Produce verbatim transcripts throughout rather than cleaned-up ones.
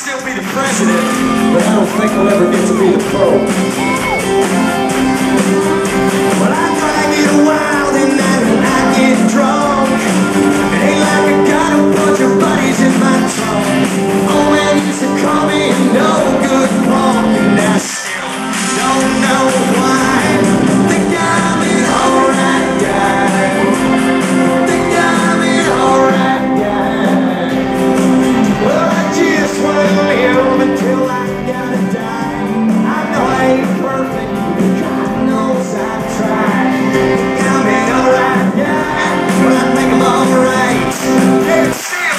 still be the president, but I don't think I'll ever get to be the Pope. Well, I drag it wild and night when I get drunk. It ain't like I got a bunch of buddies in my trunk. Oh man used to call me no good punk, and I still don't know why. Think I'm an alright guy. Think I'm an alright guy. Well, I just wanna live until I gotta die. I know I ain't perfect, but God knows I tried. Think I'm an alright guy. Well, I think I'm alright. Hey, see ya.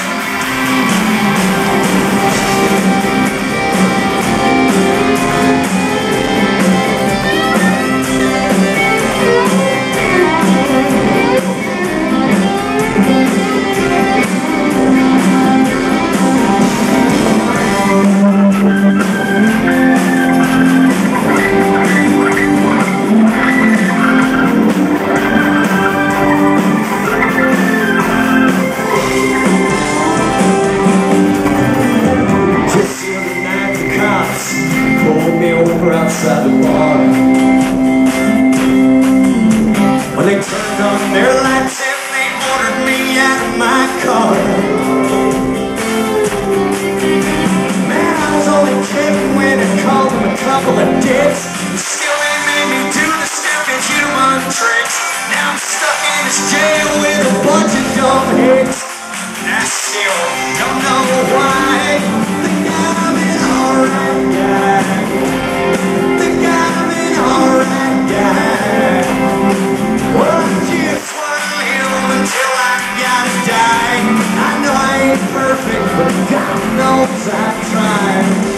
Outside the bar, when they turned on their lights and they ordered me out of my car. Man, I was only kidding when I called them a couple of dicks. Still they made me do the stupid human tricks. Now I'm stuck in this jail with a bunch of dumb hicks, and I still don't know why. Think I'm an alright guy. Think I'm an alright guy. Well, I just wanna live until I gotta die. I know I ain't perfect, but God knows I tried.